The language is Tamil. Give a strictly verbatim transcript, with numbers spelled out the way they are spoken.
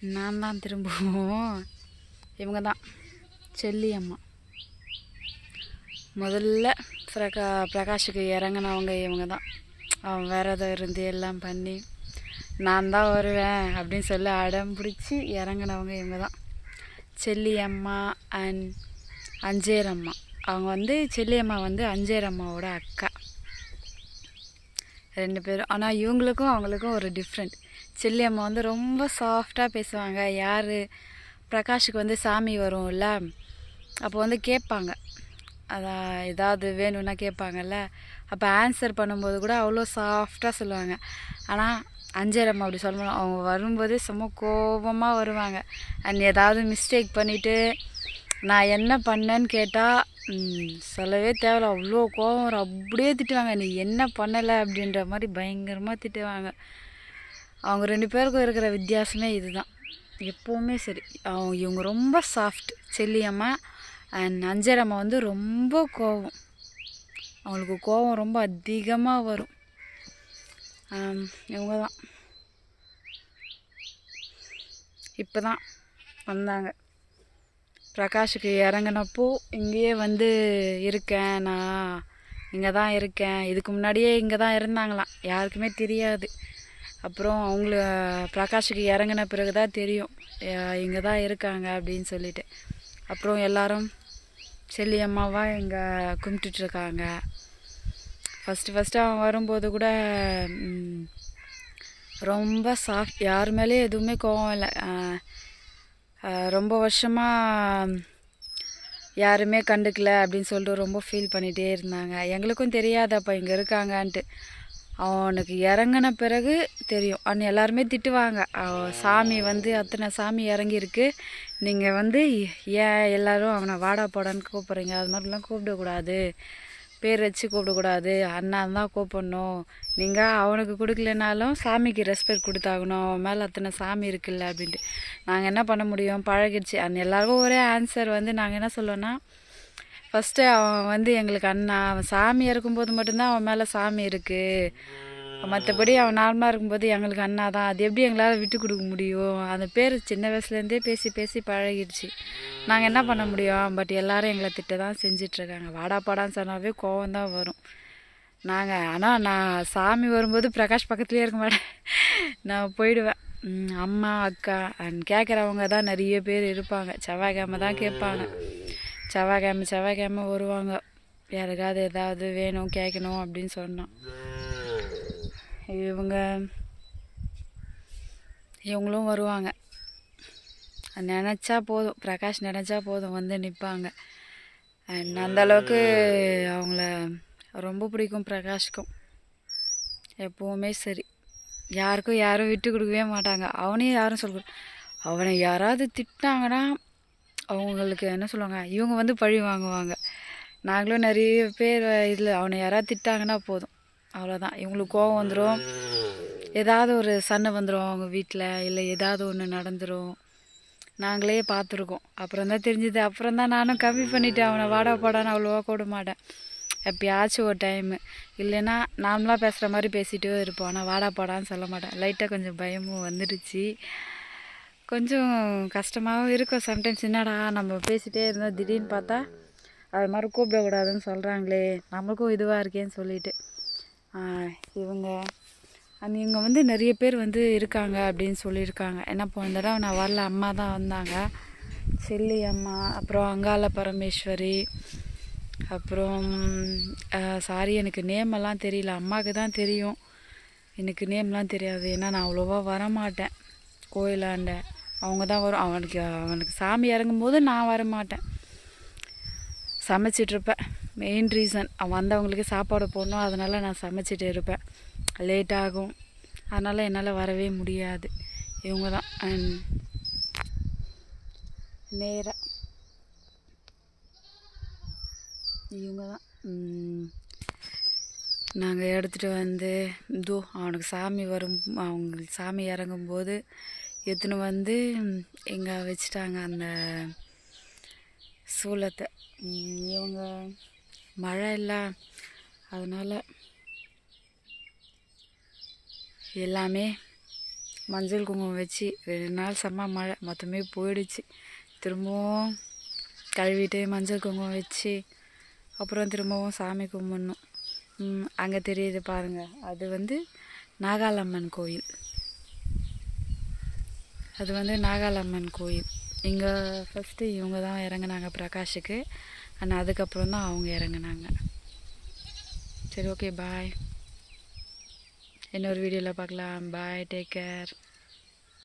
நான் தான் திரும்பவும் இவங்க தான் செல்லி அம்மா. முதல்ல பிரகா பிரகாஷுக்கு இறங்கினவங்க இவங்க தான். அவன் விரதம் இருந்து எல்லாம் பண்ணி நான் தான் வருவேன் அப்படின்னு சொல்லி அடம் பிடிச்சி இறங்கினவங்க இவங்க தான். செல்லி அம்மா அண்ட் அஞ்சேர் அம்மா. அவங்க வந்து செல்லி அம்மா வந்து அஞ்சேர் அம்மாவோட அக்கா ரெண்டு பேரும். ஆனால் இவங்களுக்கும் அவங்களுக்கும் ஒரு டிஃப்ரெண்ட். செல்லி அம்மா வந்து ரொம்ப சாஃப்டாக பேசுவாங்க. யார் பிரகாஷுக்கு வந்து சாமி வரும்ல, அப்போ வந்து கேட்பாங்க, அதான் ஏதாவது வேணும்னா கேட்பாங்கல்ல, அப்போ ஆன்சர் பண்ணும்போது கூட அவ்வளோ சாஃப்டாக சொல்லுவாங்க. ஆனால் அஞ்சேர் அம்மா அப்படி சொல்லணும், அவங்க வரும்போது சும்மா கோபமாக வருவாங்க. அண்ட் ஏதாவது மிஸ்டேக் பண்ணிவிட்டு நான் என்ன பண்ணேன்னு கேட்டால் சொல்லவே தேவையில்ல, அவ்வளோ கோபம் வரும். அப்படியே திட்டுவாங்க, நீ என்ன பண்ணலை அப்படின்ற மாதிரி பயங்கரமாக திட்டுவாங்க. அவங்க ரெண்டு பேருக்கும் இருக்கிற வித்தியாசமே இதுதான். எப்போவுமே சரி, அவங்க இவங்க ரொம்ப சாஃப்ட் செல்லி அம்மா. அண்ட் அஞ்சேர் அம்மா வந்து ரொம்ப கோபம், அவங்களுக்கு கோபம் ரொம்ப அதிகமாக வரும். இவங்க தான் இப்போ தான் வந்தாங்க. பிரகாஷுக்கு இறங்கினப்போ இங்கேயே வந்து இருக்கேன், நான் இங்கே தான் இருக்கேன். இதுக்கு முன்னாடியே இங்கே தான் இருந்தாங்களாம், யாருக்குமே தெரியாது. அப்புறம் அவங்கள பிரகாஷுக்கு இறங்கின பிறகு தான் தெரியும் இங்கே தான் இருக்காங்க அப்படின்னு சொல்லிட்டு. அப்புறம் எல்லாரும் செல்லி அம்மாவாக இங்கே கும்பிட்டுட்ருக்காங்க. ஃபஸ்ட்டு ஃபஸ்ட்டு அவன் வரும்போது கூட ரொம்ப சாஃப்ட், யார் மேலேயும் எதுவுமே கோவம் இல்லை. ரொம்ப வருஷமாக யாருமே கண்டுக்கல அப்படின்னு சொல்லிட்டு ரொம்ப ஃபீல் பண்ணிகிட்டே இருந்தாங்க. எங்களுக்கும் தெரியாது அப்போ இங்கே இருக்காங்கன்ட்டு. அவனுக்கு இறங்கின பிறகு தெரியும். அவன் எல்லாருமே திட்டுவாங்க, சாமி வந்து அத்தனை சாமி இறங்கியிருக்கு, நீங்கள் வந்து ஏன் எல்லோரும் அவனை வாடா போடான்னு கூப்பிட்றீங்க, அது மாதிரிலாம் கூப்பிடக்கூடாது, பேர் வச்சு கூப்பிடக்கூடாது, அண்ணான் தான் கூப்பிடணும், நீங்கள் அவனுக்கு கொடுக்கலனாலும் சாமிக்கு ரெஸ்பெக்ட் கொடுத்தாகணும், அவன் மேலே அத்தனை சாமி இருக்குல்ல அப்படின்ட்டு. நாங்கள் என்ன பண்ண முடியும், பழகிடுச்சு. அந்த எல்லாருக்கும் ஒரே ஆன்சர் வந்து நாங்கள் என்ன சொல்லுவோன்னா, ஃபஸ்ட்டு அவன் வந்து எங்களுக்கு அண்ணா, அவன் சாமி இறக்கும்போது மட்டும்தான் அவன் மேலே சாமி இருக்குது, மற்றபடி அவன் நார்மலாக இருக்கும்போது எங்களுக்கு அண்ணா தான். அது எப்படி எங்களால் விட்டு கொடுக்க முடியும், அந்த பேர் சின்ன வயசுலேருந்தே பேசி பேசி பழகிடுச்சு, நாங்கள் என்ன பண்ண முடியும். பட் எல்லோரும் எங்களை திட்ட தான் செஞ்சிட்ருக்காங்க. வாடா பாடான்னு சொன்னாவே கோவம் தான் வரும். நாங்கள் ஆனால் நான் சாமி வரும்போது பிரகாஷ் பக்கத்துலேயே இருக்க மாட்டேன், நான் போயிடுவேன். அம்மா அக்கா அண்ட் கேட்குறவங்க தான் நிறைய பேர் இருப்பாங்க. செவ்வாய்க்கிழமை தான் கேட்பாங்க, செவ்வாய்க்கிழமை செவ்வாய்க்கிழமை வருவாங்க, யாருக்காவது ஏதாவது வேணும் கேட்கணும் அப்படின்னு சொன்னான். இவங்க இவங்களும் வருவாங்க, நினச்சா போதும், பிரகாஷ் நினச்சா போதும் வந்து நிற்பாங்க. அண்ட் அந்தளவுக்கு அவங்கள ரொம்ப பிடிக்கும் பிரகாஷ்க்கும். எப்போவுமே சரி, யாருக்கும் யாரும் விட்டு கொடுக்கவே மாட்டாங்க. அவனையும் யாரும் சொல்ல, அவனை யாராவது திட்டாங்கன்னா அவங்களுக்கு என்ன சொல்லுவாங்க, இவங்க வந்து பழி வாங்குவாங்க. நாங்களும் நிறைய பேர் இதில் அவனை யாராவது திட்டாங்கன்னா போதும், அவ்வளோதான், இவங்களுக்கு கோவம் வந்துடும், ஏதாவது ஒரு சண்டை வந்துடும் அவங்க வீட்டில், இல்லை ஏதாவது ஒன்று நடந்துடும். நாங்களே பார்த்துருக்கோம். அப்புறம் தான் தெரிஞ்சுது. அப்புறம் தான் நானும் கம்மி பண்ணிவிட்டேன், அவனை வாடா பாடான்னு அவ்வளோவா கூட மாட்டேன். எப்பயாச்சும் ஒரு டைமு, இல்லைன்னா நார்மலாக பேசுகிற மாதிரி பேசிகிட்டே இருப்போம். ஆனால் வாடா பாடான்னு சொல்ல மாட்டேன். லைட்டாக கொஞ்சம் பயமும் வந்துடுச்சு, கொஞ்சம் கஷ்டமாகவும் இருக்கும் சம்டைம்ஸ். என்னடா நம்ம பேசிகிட்டே இருந்தால் திடீர்னு பார்த்தா அது மாதிரி கூப்பிடக்கூடாதுன்னு சொல்கிறாங்களே, நம்மளுக்கும் இதுவாக இருக்கேன்னு சொல்லிட்டு. இவங்க அந்த இவங்க வந்து நிறைய பேர் வந்து இருக்காங்க அப்படின்னு சொல்லியிருக்காங்க. என்ன போன தடவை நான் வரல, அம்மா தான் வந்தாங்க, செல்லி அம்மா, அப்புறம் அங்காள பரமேஸ்வரி, அப்புறம் சாரி எனக்கு நேமெல்லாம் தெரியல, அம்மாவுக்கு தான் தெரியும், எனக்கு நேம்லாம் தெரியாது. ஏன்னா நான் அவ்வளோவா வரமாட்டேன் கோயிலாண்ட, அவங்க தான் வரும். அவனுக்கு அவனுக்கு சாமி இறங்கும்போது நான் வரமாட்டேன், சமைச்சிட்ருப்பேன். மெயின் ரீசன் அவன் வந்தவங்களுக்கு சாப்பாடு போடணும், அதனால் நான் சமைச்சிட்டு இருப்பேன், லேட் ஆகும், அதனால் என்னால் வரவே முடியாது. இவங்க தான் அண்ட் நேராக இவங்க தான் நாங்கள் எடுத்துகிட்டு வந்து இதோ அவனுக்கு சாமி வரும், அவங்களுக்கு சாமி இறங்கும்போது எடுத்துன்னு வந்து இங்கே வச்சுட்டாங்க அந்த சூலத்தை. இவங்க மழை இல்லை, அதனால் எல்லாமே மஞ்சள் குங்குமம் வச்சு ரெண்டு நாள் செம்ம மழை மொத்தமே போயிடுச்சு. திரும்பவும் கழுவிட்டு மஞ்சள் குங்குமம் வச்சு அப்புறம் திரும்பவும் சாமி கும்பிடணும். அங்கே தெரியுது பாருங்கள், அது வந்து நாகாலம்மன் கோயில். அது வந்து நாகாலம்மன் கோயில். இங்கே ஃபஸ்ட்டு இவங்க தான் இறங்குனாங்க பிரகாஷுக்கு, ஆனால் அதுக்கப்புறம் தான் அவங்க இறங்குனாங்க. சரி, ஓகே, பாய். இன்னொரு வீடியோவில் பார்க்கலாம். Bye, take care.